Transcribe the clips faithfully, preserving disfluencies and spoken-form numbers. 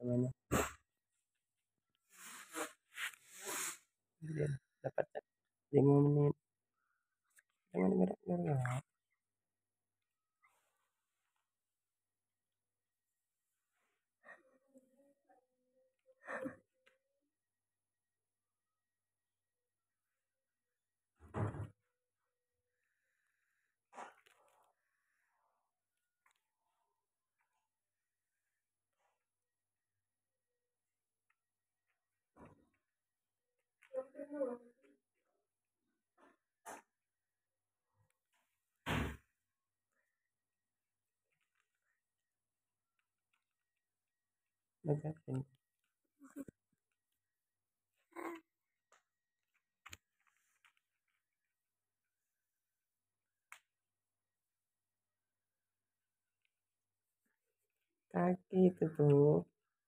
temannya. Dia dapat lima menit jangan gerak-gerak. Deketin. Kaki itu tuh.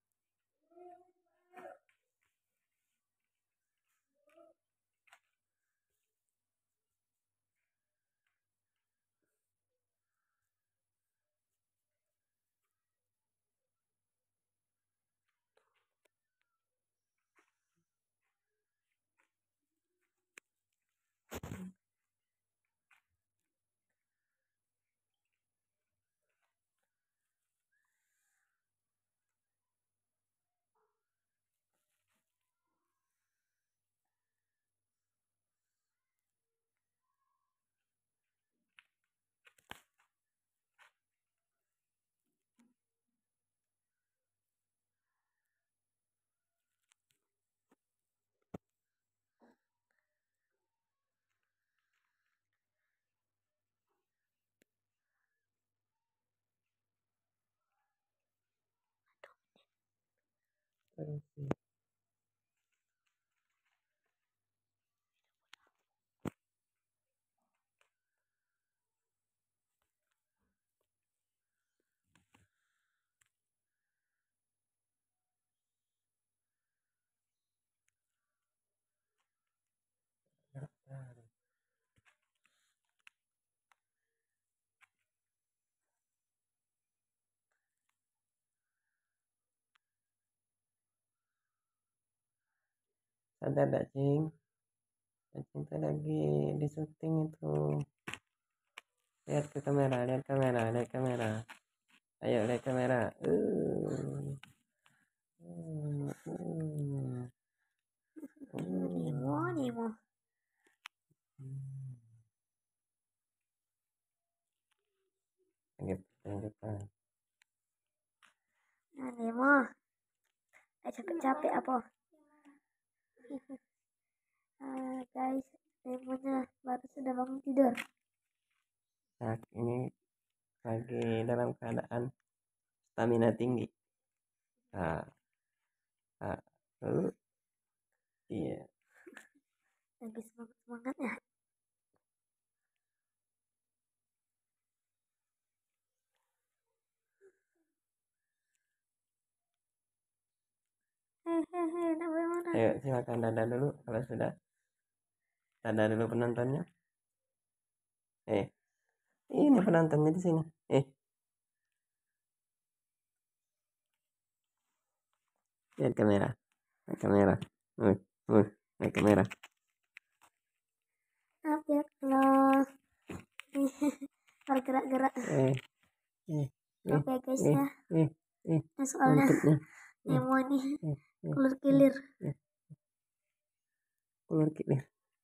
Terus sih. Sadar gak cing? Cing tuh lagi di syuting itu. Lihat ke kamera, lihat kamera, lihat kamera. Ayo lihat kamera. Uh. Uh. Uh. Nemo, Nemo. Lanjut, lanjutkan. Nah, Nemo. Eh, capek-capek apa? uh, guys, Nemonya baru sudah bangun tidur. Nah, ini lagi dalam keadaan stamina tinggi. Nah, nah, uh. Iya. Lagi semangat-semangatnya. Hehehe, bagaimana? Ayo silakan dadah dulu kalau sudah. Dadah dulu penontonnya. Eh, ini penontonnya di sini. Eh, lihat kamera, lihat kamera. Uh, uh, lihat kamera. Maaf ya kalau bergerak-gerak. Eh, eh, Maaf ya guys eh, ya. eh, eh, Nah, soalnya eh, Nemo nih eh, eh, keluar kilir. eh, keluar kilir.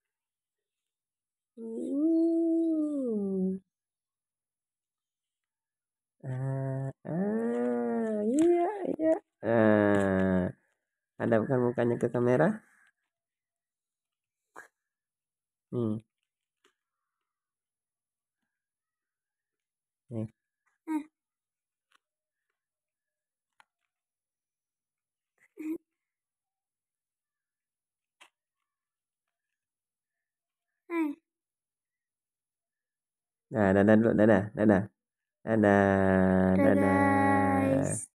Ah, ah, iya, iya. Ah, hadapkan mukanya ke kamera. Hmm. Nih. Eh. Eh. Nah, dadah dulu, dadah, dadah, dadah, Dadah dadah. guys.